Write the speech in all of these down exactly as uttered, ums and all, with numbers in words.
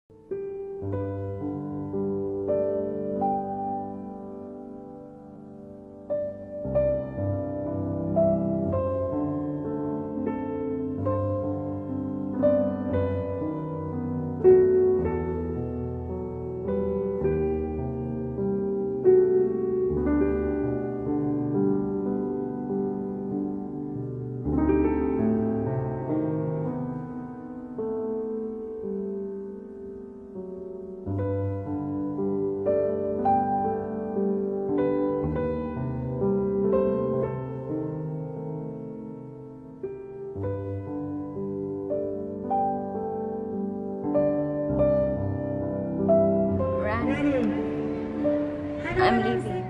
I'm leaving.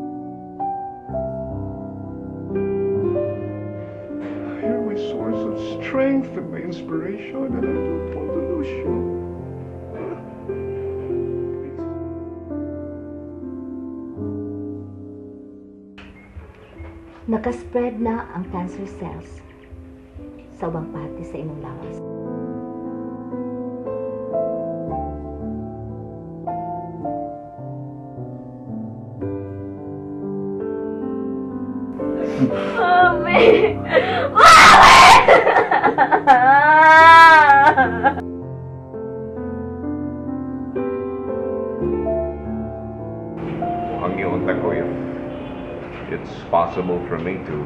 You're my source of strength and my inspiration, and I don't want to lose you. Nakaspread na ang cancer cells sa ubang parte sa imong lawas. Mami! Mami! Ang iyong takoy, it's possible for me to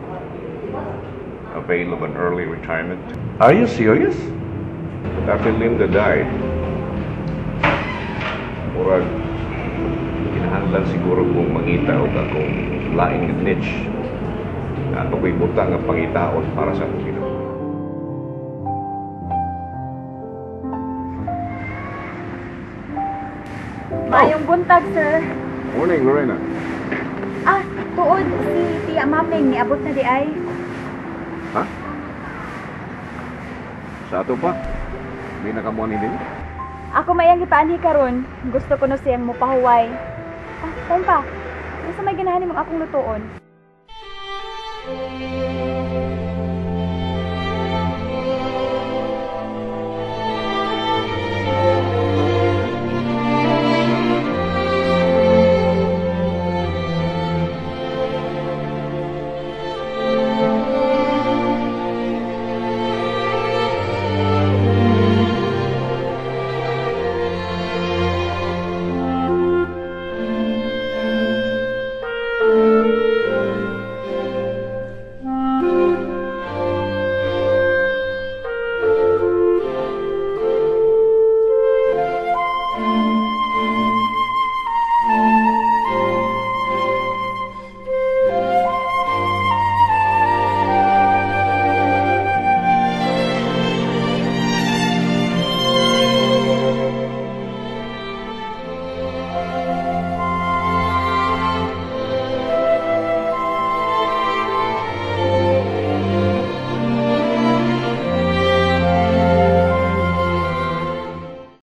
avail of an early retirement. Are you serious? But after Linda died, murag kinahanglan siguro kong mangita o akong laing niche na ito ko'y butang ang pangitaon para sa akong ginawa. Mayong buntag, sir. Morning, Lorena. Ah, tuod si Tia Maming niabot na di ay. Ha? Sa ato pa? Hindi na kamuan din? Ako mayang ipaanhi karon. Gusto ko no siyang mupahuway. Ah, tayo pa. Isa may ganahan mong akong lutuon.